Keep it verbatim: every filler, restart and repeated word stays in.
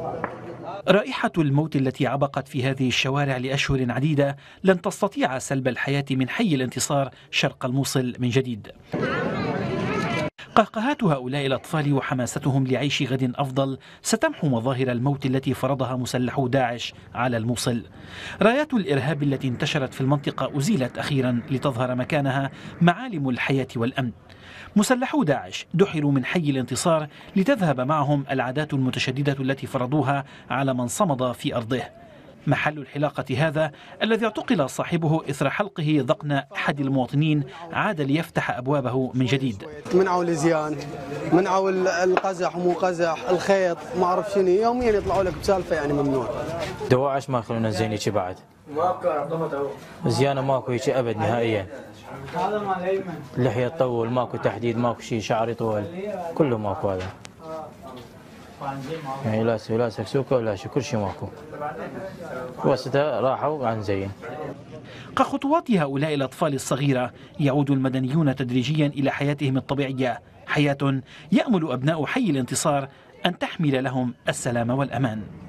رائحة الموت التي عبقت في هذه الشوارع لأشهر عديدة لن تستطيع سلب الحياة من حي الانتصار شرق الموصل من جديد. قهقهات هؤلاء الأطفال وحماستهم لعيش غد أفضل ستمحو مظاهر الموت التي فرضها مسلحو داعش على الموصل. رايات الإرهاب التي انتشرت في المنطقة أزيلت أخيرا لتظهر مكانها معالم الحياة والأمن. مسلحو داعش دحروا من حي الانتصار لتذهب معهم العادات المتشددة التي فرضوها على من صمد في أرضه. محل الحلاقة هذا الذي اعتقل صاحبه إثر حلقه ذقن أحد المواطنين عاد ليفتح أبوابه من جديد. منعوا الزيان، منعوا القزح ومو قزح، الخيط، ما أعرف شنو، يوميا يطلعوا لك بسالفة يعني ممنوع. دواعش ما يخلونا زين هيك بعد. زيانة ماكو هيك أبد نهائيا. اللحية تطول، ماكو تحديد، ماكو شيء، شعر يطول، كله ماكو هذا. يعني لا لا سكسوكة ولا شيء، كل شيء ماكو. وسطها راحوا عن زين. كخطوات هؤلاء الأطفال الصغيرة يعود المدنيون تدريجيا إلى حياتهم الطبيعية، حياة يأمل أبناء حي الانتصار أن تحمل لهم السلام والأمان.